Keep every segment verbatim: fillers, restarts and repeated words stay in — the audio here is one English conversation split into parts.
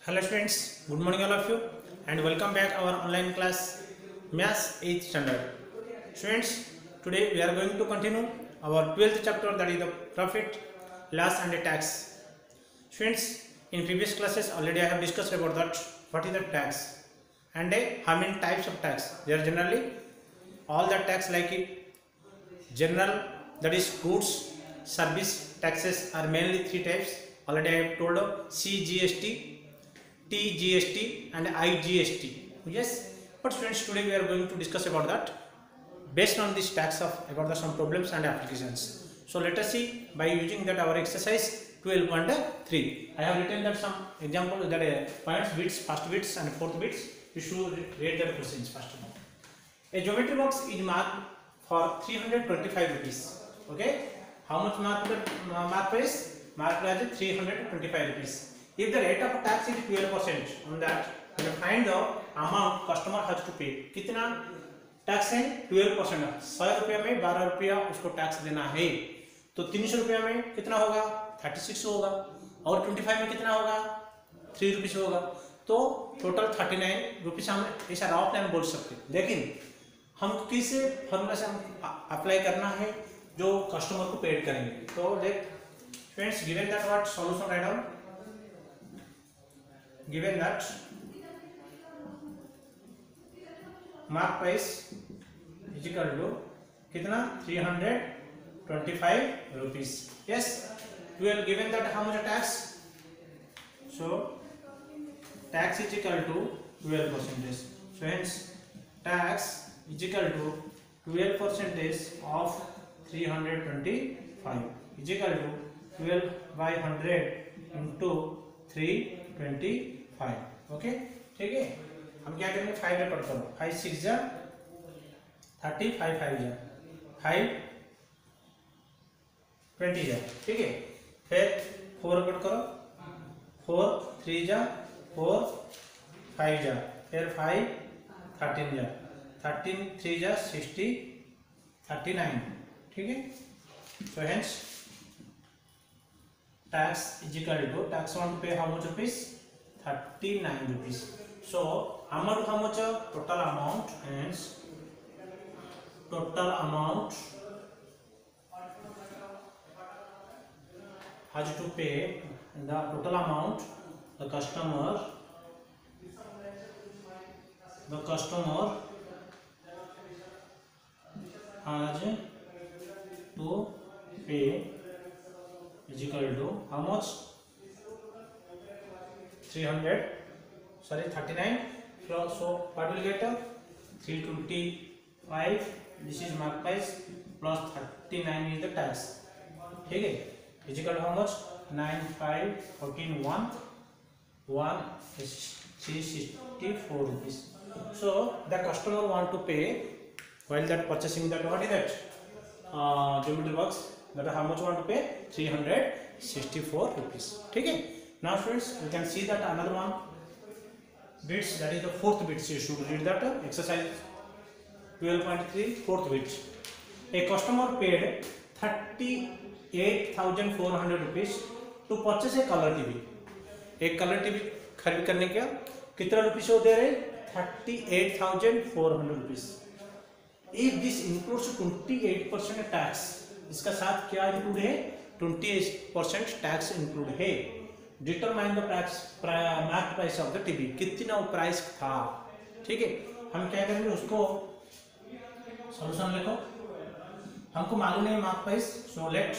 Hello students, good morning all of you and welcome back our online class Maths eighth standard. Students, today we are going to continue our twelfth chapter, that is the profit, loss and tax. Students, in previous classes already I have discussed about that what is the tax and uh, how many types of tax. There are generally all the tax like it general, that is goods service taxes are mainly three types. Already I have told of C G S T, T G S T and I G S T. Yes, but students, today we are going to discuss about that based on this tax of about the some problems and applications. So let us see by using that our exercise twelve point three. I have written that some example that uh, points, bits, first bits and fourth bits. You should read the questions first of all. A geometry box is marked for three hundred twenty-five rupees. Okay, how much marked uh, mark price? Marked as three hundred twenty-five rupees. If the rate of tax is twelve percent on that, then find the amount customer has to pay. कितना tax है? twelve percent. सौ रुपया में बारह रुपया उसको tax देना है, तो तीन सौ रुपया में कितना होगा? छत्तीस होगा, और पच्चीस में कितना होगा? थ्री रुपीस होगा, तो टोटल उनतालीस रुपीस हम ऐसा राउट प्लान बोल सकते हैं। लेकिन हम किस फॉर्मूला से हम अप्लाई करना है जो कस्टमर को पेड करेंगे। तो देख friends, given that what solution write down, given that mark price is equal to कितना three hundred twenty-five rupees. Yes, we are given that how much tax, so tax is equal to twelve percentage. So hence tax is equal to twelve percentage of three hundred twenty-five is equal to twelve by one hundred into three twenty-five. Okay, ठीक है। हम क्या करेंगे? Five में cut करो, five six जा thirty, five five जा five twenty जा, ठीक है। फिर फोर कट करो, फोर थ्री जा फोर फाइव जा, फिर फाइव थर्टीन जा थर्टीन थ्री जा सिक्सटी थर्टी नाइन, ठीक है। So hence tax is equal to tax want to pay how much rupees? thirty-nine rupees. So amount how much? Total amount, hence total amount has to pay, the total amount the customer the customer has to pay is equal to how much? three hundred, sorry thirty-nine. So what will get? three twenty-five, this is mark price, plus thirty-nine is the tax, ठीक है। is equal to how much? nine, five, fourteen, one, one, three sixty-four rupees. So the customer want to pay while that purchasing that, what is that uh, geometry box, that how much want to pay? three hundred sixty-four rupees, ठीक है। Now friends, you can see that another one bits, that is the fourth bits. You should read that uh, exercise twelve point three, fourth bit. A customer paid thirty-eight thousand four hundred rupees to purchase a color T V. एक colour TV खरीद करने का कितना rupees वो दे रहे? thirty-eight thousand four hundred rupees. If this includes twenty-eight percent tax, इसका साथ क्या इंक्लूड है? twenty-eight percent टैक्स इंक्लूड है। Determine the price mark price of the TV, कितना वो प्राइस था, ठीक है। हम क्या करेंगे? उसको सॉल्यूशन लिखो, हमको मालूम है mark price, so let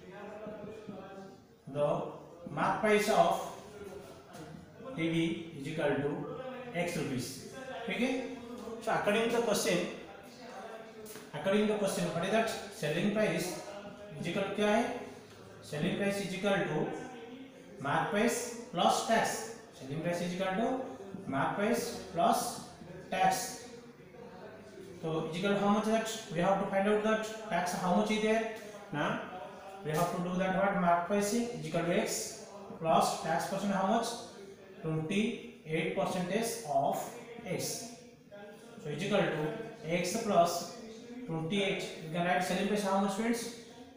the mark price of TV is equal to X rupees, ठीक है। So according to the question according to the question what is that? Selling price is equal क्या है? Selling price is equal to mark price plus tax. Selling price is equal to mark price plus tax. So is equal to how much? That we have to find out that tax how much is there. Now we have to do that, what mark price is equal to x plus tax percent how much? twenty-eight percentage of x. So is equal to x plus twenty-eight. You can write selling price how much, friends?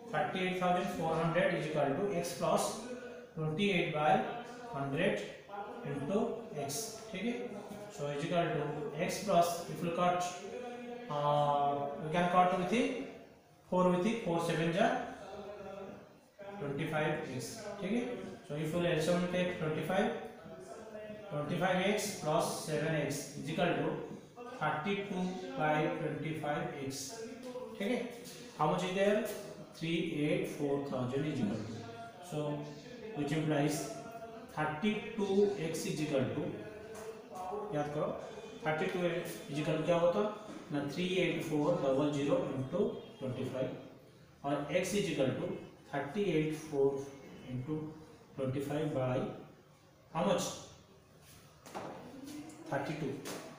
thirty-eight thousand four hundred is equal to x plus twenty-eight by one hundred into x. ठीक है, so is equal to x plus, if you cut uh, we can cut with the four with the four seven ja twenty-five x. ठीक है, so if you L C M take twenty-five, twenty-five x plus seven x is equal to thirty-two by twenty-five x. ठीक है, how much is there? three hundred eighty-four thousand is equal to, so which implies thirty-two x is equal to, याद करो thirty-two is equal to क्या होता ना three eighty-four thousand into twenty-five और x is equal to thirty-eight four into twenty-five by how much? thirty-two.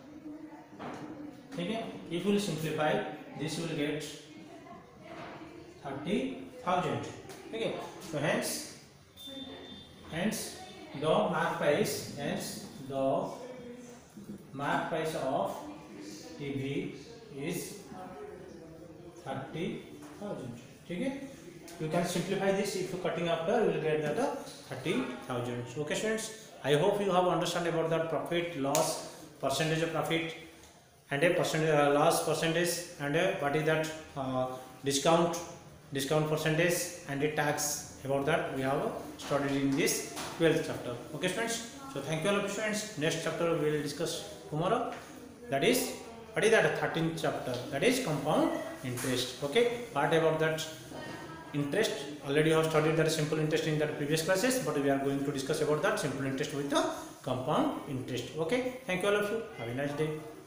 ठीक है, if you will simplify this will get thirty thousand. ठीक है, so hence hence the mark price hence the mark price of T V is thirty thousand. ठीक है, you can simplify this. If you cutting after you will get that uh, thirty thousand. So, okay students, I hope you have understand about that profit loss, percentage of profit and a percentage uh, loss percentage and a, what is that uh, discount discount percentage and a tax. About that we have studied in this twelfth chapter. Okay students, so thank you all of students. Next chapter we will discuss tomorrow, that is what is that thirteenth chapter, that is compound interest. Okay, part about that interest already you have studied that simple interest in that previous classes, but we are going to discuss about that simple interest with the compound interest. Okay, thank you all of you, have a nice day.